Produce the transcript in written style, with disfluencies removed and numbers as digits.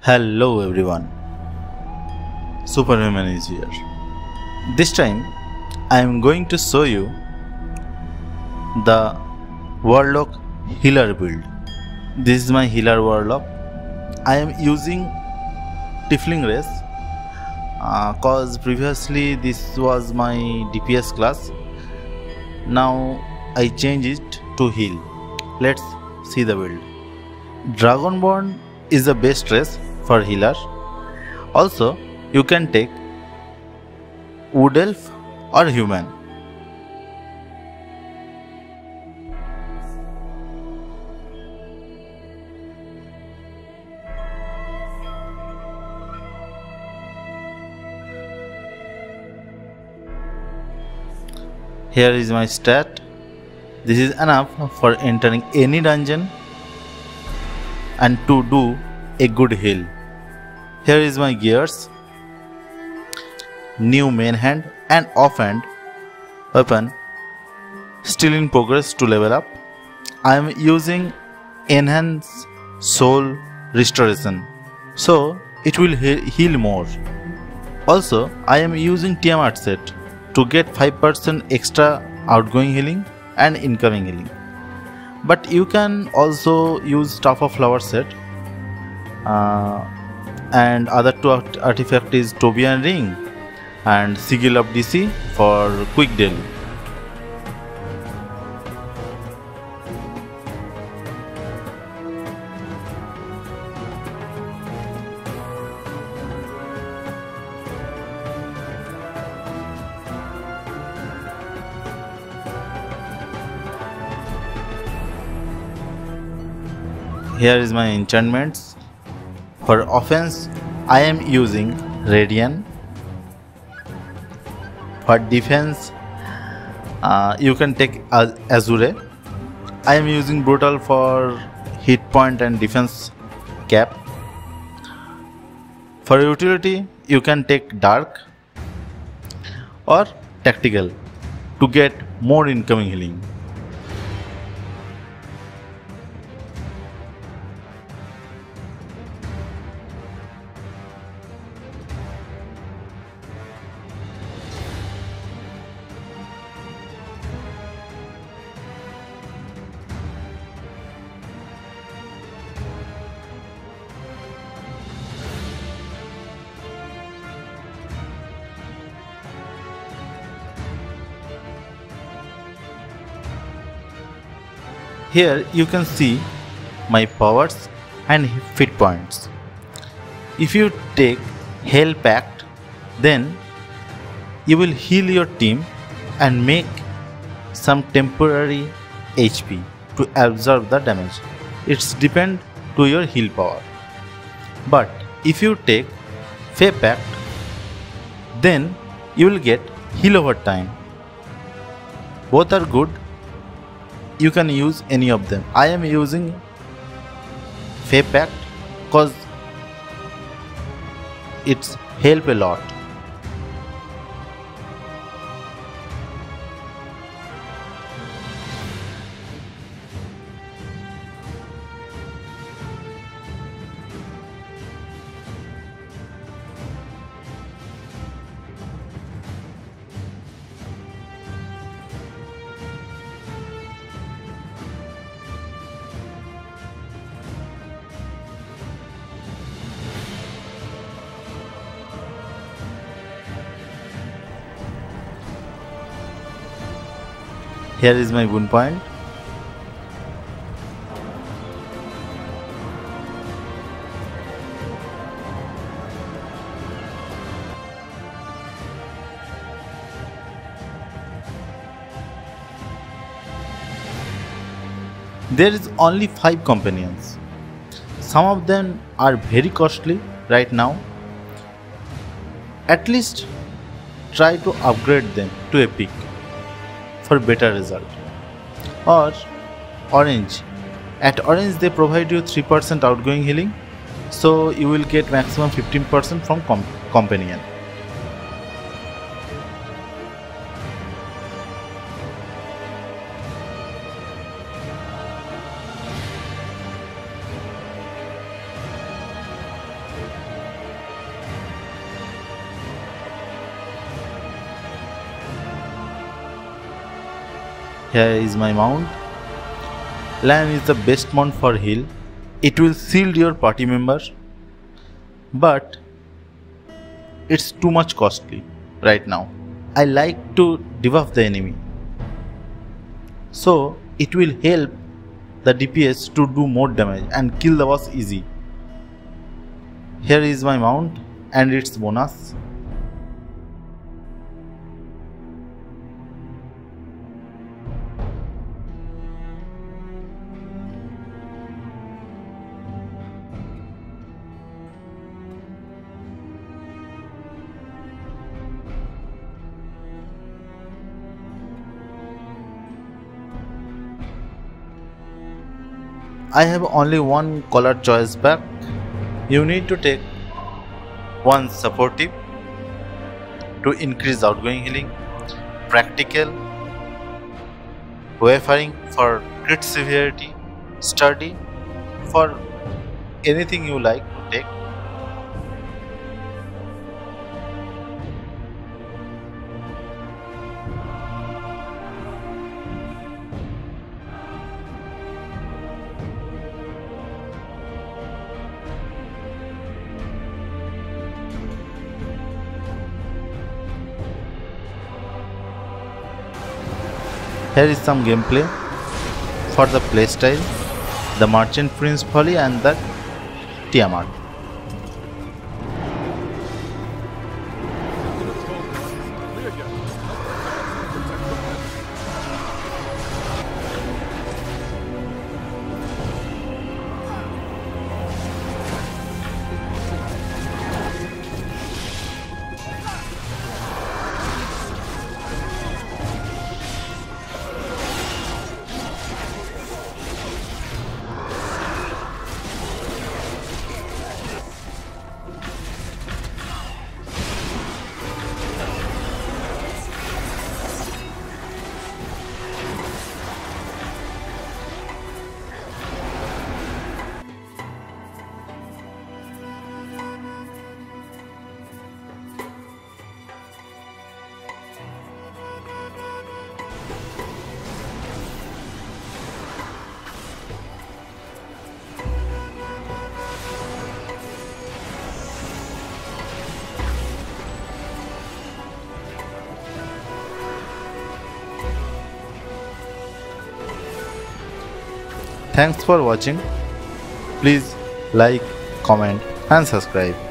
Hello everyone, Superhuman is here. This time I am going to show you the Warlock Healer build. This is my Healer Warlock. I am using Tiefling race cause previously this was my DPS class. Now I change it to heal. Let's see the build. Dragonborn is the best race for healer. Also, you can take Wood Elf or Human. Here is my stat. This is enough for entering any dungeon and to do a good heal. Here is my gears, new main hand and offhand weapon still in progress to level up. I am using enhance soul restoration so it will heal more. Also I am using Tiamat set to get 5% extra outgoing healing and incoming healing. But you can also use Staff of Flower set and other two artifact is Tobian Ring and Sigil of DC for quick daily. Here is my enchantments. For offense, I am using Radiant. For defense, you can take Azure. I am using Brutal for hit point and defense cap. For utility, you can take Dark or Tactical to get more incoming healing. Here you can see my powers and fit points. If you take Hell Pact, then you will heal your team and make some temporary HP to absorb the damage. It's depend to your heal power. But if you take Fey Pact, then you will get heal over time. Both are good. You can use any of them. I am using Fey Pact because it's help a lot. Here is my boon point. There is only 5 companions. Some of them are very costly right now. At least try to upgrade them to epic for better result. Or Orange. At Orange they provide you 3% outgoing healing, so you will get maximum 15% from companion. Here is my mount. Lion is the best mount for heal. It will shield your party member, but it's too much costly right now. I like to debuff the enemy, so it will help the DPS to do more damage and kill the boss easy. Here is my mount and its bonus. I have only one color choice back. You need to take one supportive to increase outgoing healing, practical, wayfaring for crit severity, sturdy for anything you like to take. Here is some gameplay for the playstyle, the Merchant Prince Folly and the Tiamat. Thanks for watching. Please like, comment and subscribe.